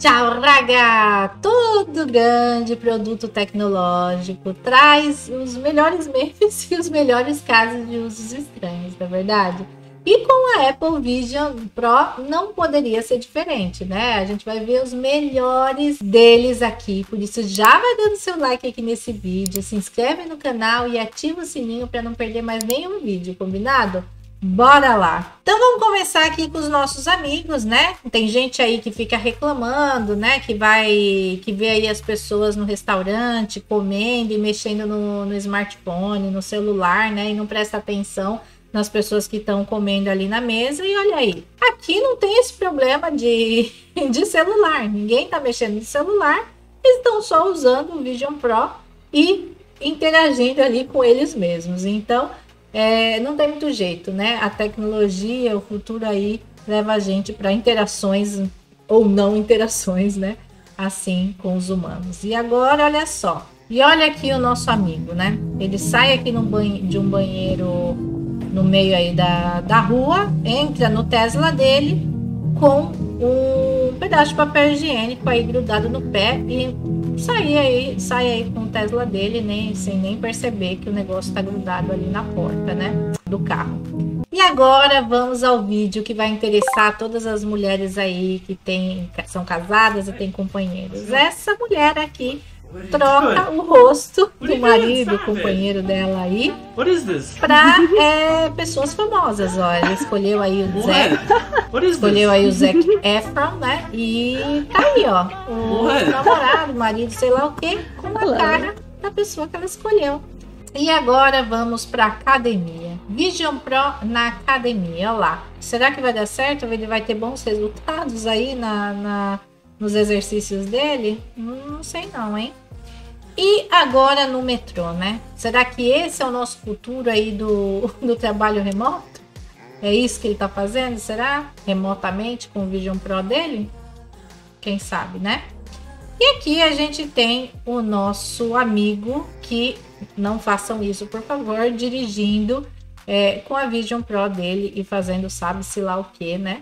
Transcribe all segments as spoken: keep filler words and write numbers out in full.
Tchau, raga! Todo grande produto tecnológico traz os melhores memes e os melhores casos de usos estranhos, não é verdade? E com a Apple Vision Pro não poderia ser diferente, né? A gente vai ver os melhores deles aqui, por isso já vai dando seu like aqui nesse vídeo, se inscreve no canal e ativa o sininho para não perder mais nenhum vídeo, combinado? Bora lá! Então vamos começar aqui com os nossos amigos, né? Tem gente aí que fica reclamando, né? Que vai, que vê aí as pessoas no restaurante comendo e mexendo no, no smartphone, no celular, né? E não presta atenção nas pessoas que estão comendo ali na mesa. E olha aí, aqui não tem esse problema de, de celular. Ninguém tá mexendo no celular. Eles estão só usando o Vision Pro e interagindo ali com eles mesmos. Então, É, não tem muito jeito, né? A tecnologia, o futuro aí leva a gente para interações ou não interações, né? Assim com os humanos. E agora, olha só. E olha aqui o nosso amigo, né? Ele sai aqui no banhe- de um banheiro no meio aí da, da rua, entra no Tesla dele com um pedaço de papel higiênico aí grudado no pé e sai aí, sai aí com o Tesla dele, nem, sem nem perceber que o negócio tá grudado ali na porta, né, do carro. E agora vamos ao vídeo que vai interessar todas as mulheres aí que tem, são casadas e têm companheiros. Essa mulher aqui troca o rosto do marido, companheiro dela aí, para é, pessoas famosas. Ó, ele escolheu aí o Zac, escolheu aí o Zac Efron, né? E tá aí, ó, o namorado, marido, sei lá o que, com a cara da pessoa que ela escolheu. E agora vamos para academia. Vision Pro na academia, olha lá. Será que vai dar certo? Ele vai ter bons resultados aí na, na nos exercícios dele? Não sei não, hein? E agora no metrô, né? Será que esse é o nosso futuro aí do, do trabalho remoto? É isso que ele tá fazendo, será? Remotamente com o Vision Pro dele? Quem sabe, né? E aqui a gente tem o nosso amigo que, não façam isso, por favor, dirigindo é, com a Vision Pro dele e fazendo sabe-se lá o que, né?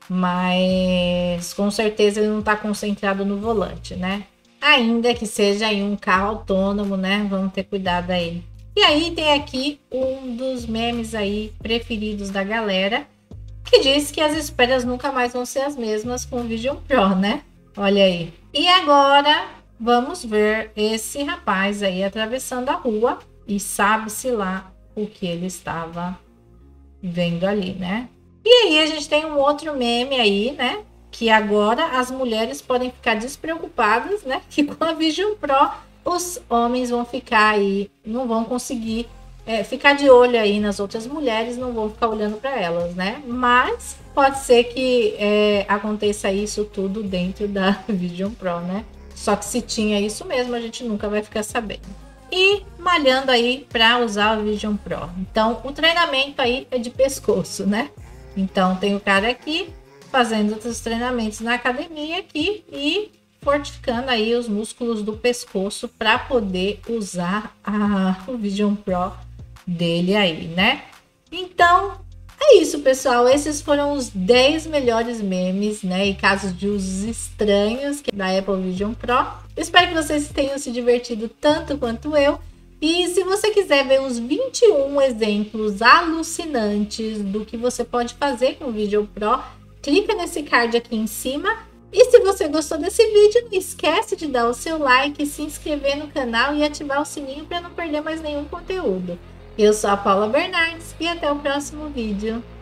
Mas com certeza ele não está concentrado no volante, né? Ainda que seja em um carro autônomo, né? Vamos ter cuidado aí. E aí tem aqui um dos memes aí preferidos da galera, que diz que as esperas nunca mais vão ser as mesmas com o Vision Pro, né? Olha aí. E agora vamos ver esse rapaz aí atravessando a rua e sabe-se lá o que ele estava vendo ali, né? E aí a gente tem um outro meme aí, né? Que agora as mulheres podem ficar despreocupadas, né? Que com a Vision Pro os homens vão ficar aí, não vão conseguir é, ficar de olho aí nas outras mulheres, não vão ficar olhando para elas, né? Mas pode ser que é, aconteça isso tudo dentro da Vision Pro, né? Só que se tinha isso mesmo, a gente nunca vai ficar sabendo. E malhando aí para usar o Vision Pro. Então, o treinamento aí é de pescoço, né? Então, tem o cara aqui fazendo outros treinamentos na academia aqui e fortificando aí os músculos do pescoço para poder usar a, o Vision Pro dele aí, né? Então, é isso, pessoal. Esses foram os dez melhores memes, né? E casos de usos estranhos da Apple Vision Pro. Espero que vocês tenham se divertido tanto quanto eu. E se você quiser ver os vinte e um exemplos alucinantes do que você pode fazer com o Vision Pro, clica nesse card aqui em cima. E se você gostou desse vídeo, não esquece de dar o seu like, se inscrever no canal e ativar o sininho para não perder mais nenhum conteúdo. Eu sou a Paula Bernardes e até o próximo vídeo.